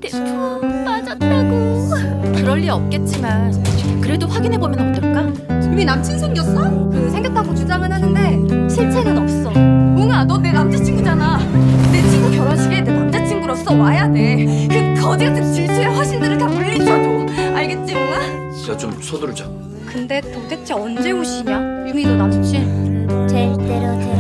나한테 푹 빠졌다고. 그럴 리 없겠지만 그래도 확인해보면 어떨까? 이미 남친 생겼어? 생겼다고 주장은 하는데 실체는 없어. 웅아, 너 내 남자친구잖아. 내 친구 결혼식에 내 남자친구로서 와야 돼. 그 거지 같은 질투의 화신들을 다 물리쳐줘. 알겠지, 웅아? 야, 좀 서두르자. 근데 도대체 언제 오시냐? 유미 너 남친? 절대로